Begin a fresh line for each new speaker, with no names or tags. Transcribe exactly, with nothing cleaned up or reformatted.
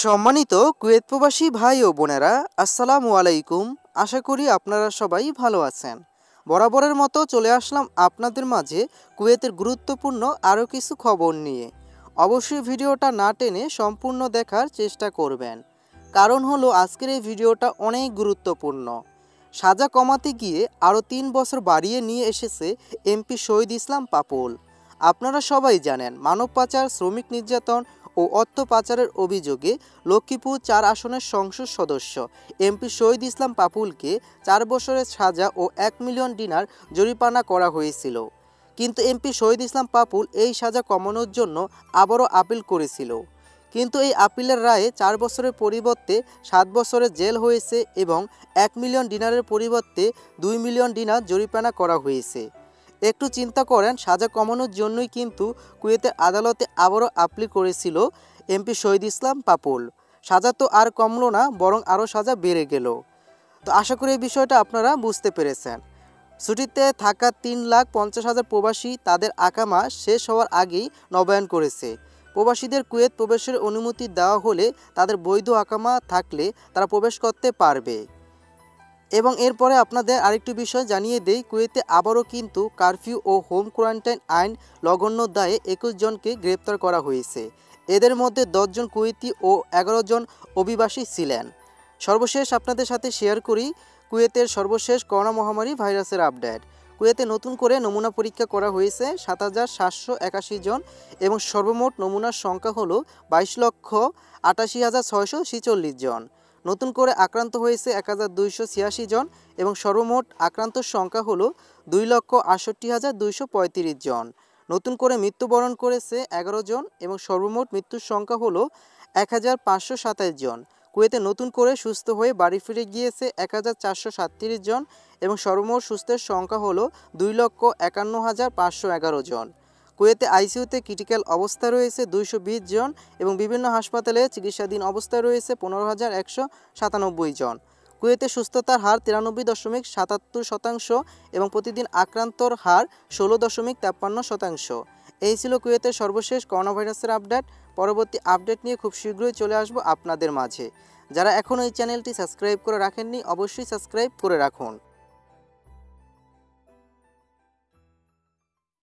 সম্মানিত কুয়েত প্রবাসী ভাই ও বোনেরা, আসসালামু আলাইকুম। আশা করি আপনারা সবাই ভালো আছেন। বরাবরের মতো চলে আসলাম আপনাদের মাঝে কুয়েতের গুরুত্বপূর্ণ আরও কিছু খবর নিয়ে। অবশ্যই ভিডিওটা না টেনে সম্পূর্ণ দেখার চেষ্টা করবেন, কারণ হলো আজকের এই ভিডিওটা অনেক গুরুত্বপূর্ণ। সাজা কমাতে গিয়ে আরও তিন বছর বাড়িয়ে নিয়ে এসেছে এমপি শহীদ ইসলাম পাপুল। আপনারা সবাই জানেন, মানব পাচার, শ্রমিক নির্যাতন ও অর্থ পাচারের অভিযোগে লক্ষ্মীপুর চার আসনের সংসদ সদস্য এমপি শহীদ ইসলাম পাপুলকে চার বছরের সাজা ও এক মিলিয়ন দিনার জরিমানা করা হয়েছিল। কিন্তু এমপি শহীদ ইসলাম পাপুল এই সাজা কমানোর জন্য আবারও আপিল করেছিল। কিন্তু এই আপিলের রায়ে চার বছরের পরিবর্তে সাত বছরের জেল হয়েছে এবং এক মিলিয়ন দিনারের পরিবর্তে দুই মিলিয়ন দিনার জরিমানা করা হয়েছে। একটু চিন্তা করেন, সাজা কমানোর জন্যই কিন্তু কুয়েতের আদালতে আবারও আপিল করেছিল এমপি শহীদ ইসলাম পাপুল। সাজা তো আর কমলো না, বরং আরও সাজা বেড়ে গেল। তো আশা করি এই বিষয়টা আপনারা বুঝতে পেরেছেন। ছুটিতে থাকা তিন লাখ পঞ্চাশ হাজার প্রবাসী তাদের আকামা শেষ হওয়ার আগেই নবায়ন করেছে। প্রবাসীদের কুয়েত প্রবেশের অনুমতি দেওয়া হলে তাদের বৈধ আকামা থাকলে তারা প্রবেশ করতে পারবে। এবং এরপরে আপনাদের আরেকটি বিষয় জানিয়ে দেই, কুয়েতে আবারও কিন্তু কারফিউ ও হোম কোয়ারেন্টাইন আইন লঙ্ঘনের দায়ে একুশ জনকে গ্রেপ্তার করা হয়েছে। এদের মধ্যে দশ জন কুয়েতি ও এগারো জন অভিবাসী ছিলেন। সর্বশেষ আপনাদের সাথে শেয়ার করি কুয়েতের সর্বশেষ করোনা মহামারী ভাইরাসের আপডেট। কুয়েতে নতুন করে নমুনা পরীক্ষা করা হয়েছে সাত হাজার সাতশো একাশি জন এবং সর্বমোট নমুনার সংখ্যা হলো বাইশ লক্ষ আটাশি হাজার ছয়শো ছিচল্লিশ জন। নতুন করে আক্রান্ত হয়েছে এক হাজার দুইশো ছিয়াশি জন এবং সর্বমোট আক্রান্তর সংখ্যা হলো দুই লক্ষ আটষট্টি হাজার দুইশো পঁয়ত্রিশ জন। নতুন করে মৃত্যুবরণ করেছে এগারো জন এবং সর্বমোট মৃত্যুর সংখ্যা হলো এক হাজার পাঁচশো সাতাশ জন। কুয়েতে নতুন করে সুস্থ হয়ে বাড়ি ফিরে গিয়েছে এক হাজার চারশো সাতত্রিশ জন এবং সর্বমোট সুস্থের সংখ্যা হলো দুই লক্ষ একান্ন হাজার পাঁচশো এগারো জন। কুয়েতে আইসিইউতে ক্রিটিক্যাল অবস্থায় রয়েছে দুইশো বিশ জন এবং বিভিন্ন হাসপাতালে চিকিৎসাধীন অবস্থায় রয়েছে পনেরো হাজার একশো সাতানব্বই জন। কুয়েতে সুস্থতার হার তিরানব্বই দশমিক সাতাত্তর শতাংশ এবং প্রতিদিন আক্রান্তর হার ষোলো দশমিক তেপ্পান্ন শতাংশ। এই ছিল কুয়েতের সর্বশেষ করোনা ভাইরাসের আপডেট। পরবর্তী আপডেট নিয়ে খুব শীঘ্রই চলে আসবো আপনাদের মাঝে। যারা এখনও এই চ্যানেলটি সাবস্ক্রাইব করে রাখেননি, অবশ্যই সাবস্ক্রাইব করে রাখুন।